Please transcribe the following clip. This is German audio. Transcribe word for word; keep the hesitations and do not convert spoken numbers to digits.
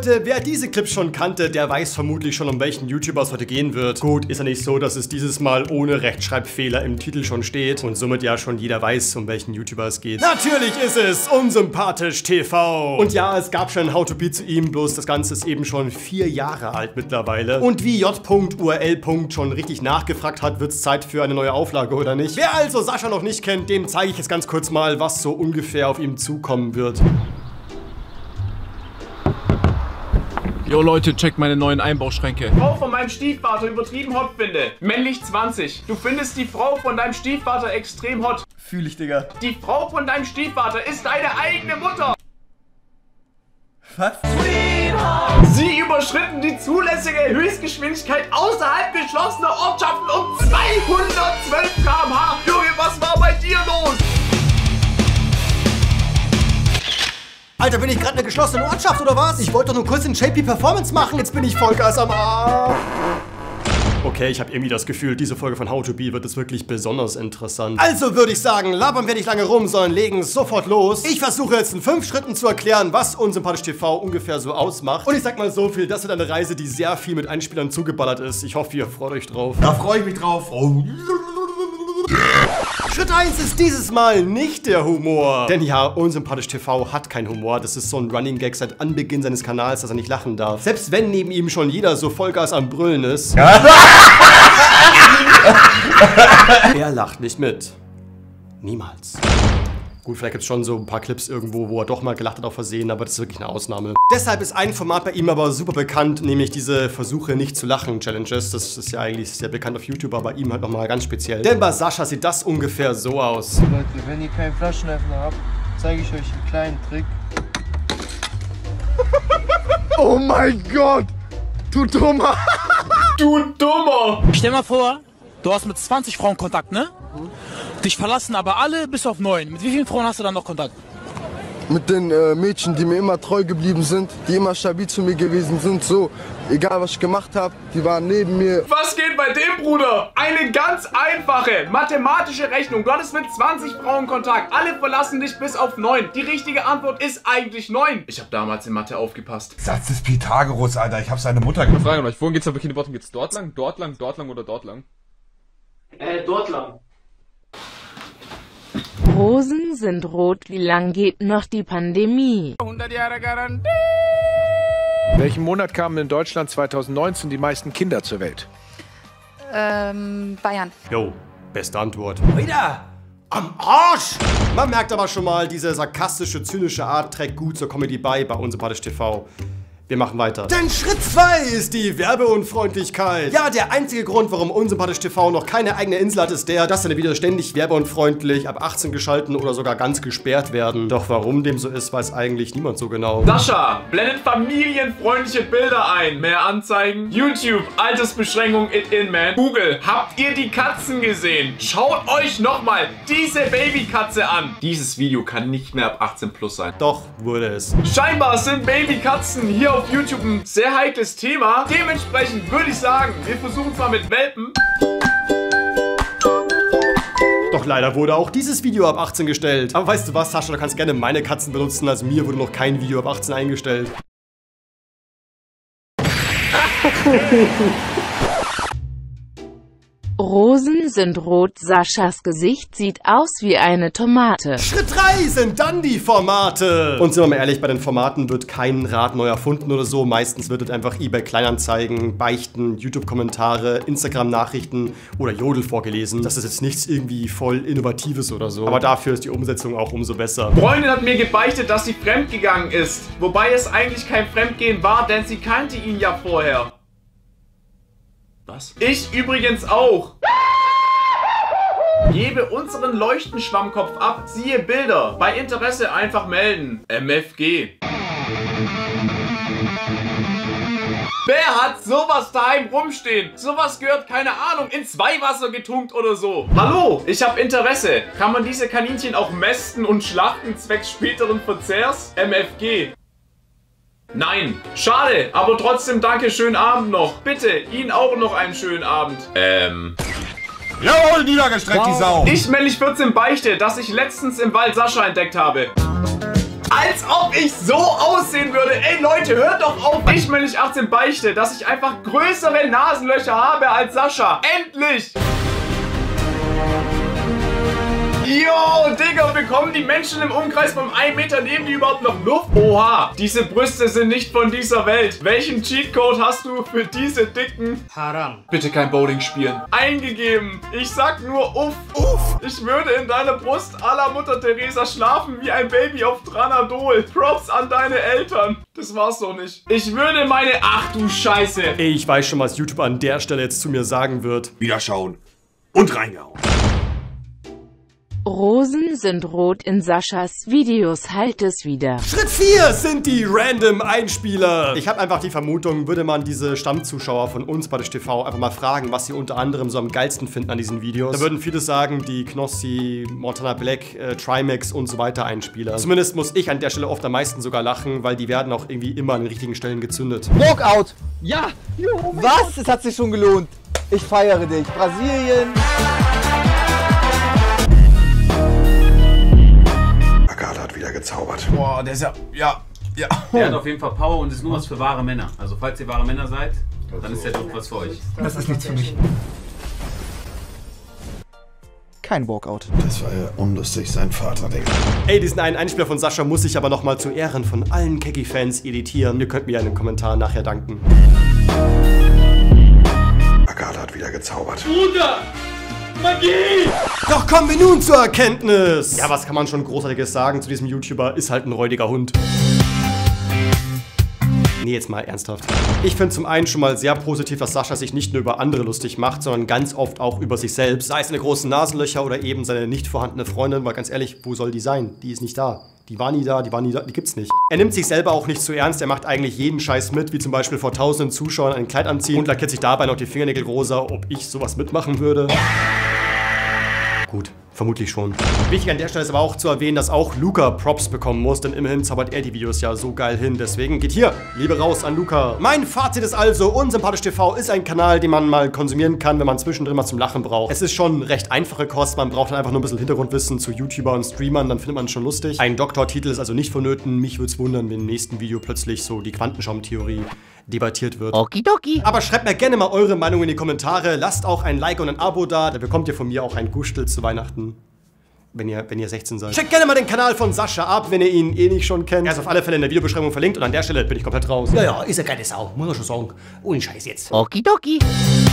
Leute, wer diese Clips schon kannte, der weiß vermutlich schon, um welchen YouTuber es heute gehen wird. Gut, ist ja nicht so, dass es dieses Mal ohne Rechtschreibfehler im Titel schon steht und somit ja schon jeder weiß, um welchen YouTuber es geht. Natürlich ist es Unsympathisch T V. Und ja, es gab schon ein How to Be zu ihm, bloß das Ganze ist eben schon vier Jahre alt mittlerweile. Und wie J U R L schon richtig nachgefragt hat, wird es Zeit für eine neue Auflage, oder nicht? Wer also Sascha noch nicht kennt, dem zeige ich jetzt ganz kurz mal, was so ungefähr auf ihm zukommen wird. Jo Leute, checkt meine neuen Einbauschränke. Frau von meinem Stiefvater übertrieben hot finde. Männlich zwanzig. Du findest die Frau von deinem Stiefvater extrem hot. Fühl ich, Digga. Die Frau von deinem Stiefvater ist deine eigene Mutter. Was? Sie überschritten die zulässige Höchstgeschwindigkeit außerhalb geschlossener Ortschaften um zweihundertzwölf Kilometer pro Stunde. Junge, was war bei dir los? Alter, bin ich gerade eine geschlossene Ortschaft oder was? Ich wollte doch nur kurz in J P Performance machen, jetzt bin ich Vollgas am Arsch. Okay, ich habe irgendwie das Gefühl, diese Folge von How to Be wird es wirklich besonders interessant. Also würde ich sagen, labern wir nicht lange rum, sondern legen sofort los. Ich versuche jetzt in fünf Schritten zu erklären, was Unsympathisch T V ungefähr so ausmacht. Und ich sag mal so viel, das wird eine Reise, die sehr viel mit Einspielern zugeballert ist. Ich hoffe, ihr freut euch drauf. Da freue ich mich drauf. Oh. Schritt eins ist dieses Mal nicht der Humor. Denn ja, Unsympathisch T V hat keinen Humor. Das ist so ein Running Gag seit Anbeginn seines Kanals, dass er nicht lachen darf. Selbst wenn neben ihm schon jeder so Vollgas am Brüllen ist. Er lacht nicht mit. Niemals. Gut, vielleicht gibt es schon so ein paar Clips irgendwo, wo er doch mal gelacht hat auf Versehen, aber das ist wirklich eine Ausnahme. Deshalb ist ein Format bei ihm aber super bekannt, nämlich diese Versuche nicht zu lachen Challenges. Das ist ja eigentlich sehr bekannt auf YouTube, aber bei ihm halt nochmal ganz speziell. Denn bei Sascha sieht das ungefähr so aus. Leute, wenn ihr keinen Flaschenöffner habt, zeige ich euch einen kleinen Trick. Oh mein Gott! Du Dummer! Du Dummer! Stell mal vor, du hast mit zwanzig Frauen Kontakt, ne? Dich verlassen aber alle bis auf neun. Mit wie vielen Frauen hast du dann noch Kontakt? Mit den äh, Mädchen, die mir immer treu geblieben sind, die immer stabil zu mir gewesen sind, so, egal was ich gemacht habe, die waren neben mir. Was geht bei dem, Bruder? Eine ganz einfache mathematische Rechnung. Du hattest mit zwanzig Frauen Kontakt. Alle verlassen dich bis auf neun. Die richtige Antwort ist eigentlich neun. Ich habe damals in Mathe aufgepasst. Satz des Pythagoras, Alter. Ich habe seine Mutter gefragt. Frage an euch, wohin geht's da wirklich in Worten? Geht's dort lang, dort lang, dort lang oder dort lang? Äh, dort lang. Rosen sind rot, wie lang geht noch die Pandemie? hundert Jahre Garantie. Welchen Monat kamen in Deutschland zweitausendneunzehn die meisten Kinder zur Welt? Ähm, Bayern. Jo, beste Antwort. Wieder am Arsch! Man merkt aber schon mal, diese sarkastische, zynische Art trägt gut zur Comedy bei bei Unsympathisch T V. Wir machen weiter. Denn Schritt zwei ist die Werbeunfreundlichkeit. Ja, der einzige Grund, warum Unsympathisch T V noch keine eigene Insel hat, ist der, dass seine Videos ständig werbeunfreundlich, ab achtzehn geschalten oder sogar ganz gesperrt werden. Doch warum dem so ist, weiß eigentlich niemand so genau. Sascha, blendet familienfreundliche Bilder ein. Mehr Anzeigen. YouTube, Altersbeschränkung it in, man. Google, habt ihr die Katzen gesehen? Schaut euch nochmal diese Babykatze an. Dieses Video kann nicht mehr ab achtzehn plus sein. Doch, wurde es. Scheinbar sind Babykatzen hier auf YouTube ein sehr heikles Thema. Dementsprechend würde ich sagen, wir versuchen es mal mit Welpen. Doch leider wurde auch dieses Video ab achtzehn gestellt. Aber weißt du was, Sascha, du kannst gerne meine Katzen benutzen, also mir wurde noch kein Video ab achtzehn eingestellt. Rosen sind rot, Saschas Gesicht sieht aus wie eine Tomate. Schritt drei sind dann die Formate. Und sind wir mal ehrlich, bei den Formaten wird kein Rad neu erfunden oder so. Meistens wird es einfach eBay Kleinanzeigen, Beichten, YouTube-Kommentare, Instagram-Nachrichten oder Jodel vorgelesen. Das ist jetzt nichts irgendwie voll Innovatives oder so. Aber dafür ist die Umsetzung auch umso besser. Freundin hat mir gebeichtet, dass sie fremdgegangen ist. Wobei es eigentlich kein Fremdgehen war, denn sie kannte ihn ja vorher. Was? Ich übrigens auch. Gebe unseren Leuchtenschwammkopf ab, siehe Bilder. Bei Interesse einfach melden. M F G. Wer hat sowas daheim rumstehen? Sowas gehört, keine Ahnung, ins Weihwasser getunkt oder so. Hallo, ich habe Interesse. Kann man diese Kaninchen auch mästen und schlachten zwecks späteren Verzehrs? M F G. Nein, schade, aber trotzdem danke, schönen Abend noch. Bitte, Ihnen auch noch einen schönen Abend. Ähm... Jawohl, niedergestreckt, wow. Die Sau. Ich männlich vierzehn beichte, dass ich letztens im Wald Sascha entdeckt habe. Als ob ich so aussehen würde. Ey Leute, hört doch auf. Ich männlich achtzehn beichte, dass ich einfach größere Nasenlöcher habe als Sascha. Endlich! Yo, Digga, bekommen die Menschen im Umkreis vom einen Meter neben dir überhaupt noch Luft? Oha, diese Brüste sind nicht von dieser Welt. Welchen Cheatcode hast du für diese dicken? Haram. Bitte kein Bowling spielen. Eingegeben. Ich sag nur uff. Uff. Ich würde in deiner Brust à la Mutter Teresa schlafen wie ein Baby auf Tranadol. Props an deine Eltern. Das war's doch nicht. Ich würde meine... Ach du Scheiße. Ey, ich weiß schon, was YouTube an der Stelle jetzt zu mir sagen wird. Wieder schauen und reingehauen. Rosen sind rot in Saschas Videos, halt es wieder. Schritt vier sind die random Einspieler. Ich habe einfach die Vermutung, würde man diese Stammzuschauer von uns bei der T V einfach mal fragen, was sie unter anderem so am geilsten finden an diesen Videos. Da würden viele sagen, die Knossi, Montana Black, äh, Trimax und so weiter Einspieler. Zumindest muss ich an der Stelle oft am meisten sogar lachen, weil die werden auch irgendwie immer an den richtigen Stellen gezündet. Walkout! Ja! Oh was? Gott. Es hat sich schon gelohnt. Ich feiere dich. Brasilien! Hat wieder gezaubert. Boah, der ist ja, ja, ja. Der hat auf jeden Fall Power und ist nur was für wahre Männer. Also falls ihr wahre Männer seid, dann ist der doch was für euch. Das ist nichts für mich. Kein Walkout. Das war ja unlustig, sein Vater, Digga. Ey, diesen einen Einspieler von Sascha muss ich aber nochmal zu Ehren von allen Keki-Fans editieren. Ihr könnt mir ja in den Kommentaren nachher danken. Agatha hat wieder gezaubert. Bruder! Magie! Doch kommen wir nun zur Erkenntnis. Ja, was kann man schon Großartiges sagen zu diesem YouTuber? Ist halt ein räudiger Hund. Nee, jetzt mal ernsthaft. Ich finde zum einen schon mal sehr positiv, dass Sascha sich nicht nur über andere lustig macht, sondern ganz oft auch über sich selbst. Sei es seine großen Nasenlöcher oder eben seine nicht vorhandene Freundin. Weil ganz ehrlich, wo soll die sein? Die ist nicht da. Die war nie da, die war nie da, die gibt's nicht. Er nimmt sich selber auch nicht zu ernst, er macht eigentlich jeden Scheiß mit, wie zum Beispiel vor tausenden Zuschauern ein Kleid anziehen und lackiert sich dabei noch die Fingernägel rosa, ob ich sowas mitmachen würde. Gut, vermutlich schon. Wichtig an der Stelle ist aber auch zu erwähnen, dass auch Luca Props bekommen muss, denn immerhin zaubert er die Videos ja so geil hin. Deswegen geht hier Liebe raus an Luca. Mein Fazit ist also, Unsympathisch T V ist ein Kanal, den man mal konsumieren kann, wenn man zwischendrin mal zum Lachen braucht. Es ist schon recht einfache Kost, man braucht dann einfach nur ein bisschen Hintergrundwissen zu YouTuber und Streamern, dann findet man es schon lustig. Ein Doktortitel ist also nicht vonnöten. Mich würde es wundern, wenn im nächsten Video plötzlich so die Quantenschaumtheorie debattiert wird. Okidoki. Aber schreibt mir gerne mal eure Meinung in die Kommentare. Lasst auch ein Like und ein Abo da. Da bekommt ihr von mir auch ein Gustel zu Weihnachten. Wenn ihr, wenn ihr sechzehn seid. Checkt gerne mal den Kanal von Sascha ab, wenn ihr ihn eh nicht schon kennt. Er ist auf alle Fälle in der Videobeschreibung verlinkt und an der Stelle bin ich komplett raus. Ja, ja, ist eine geile Sau, muss man schon sagen. Ohne Scheiß jetzt. Okidoki.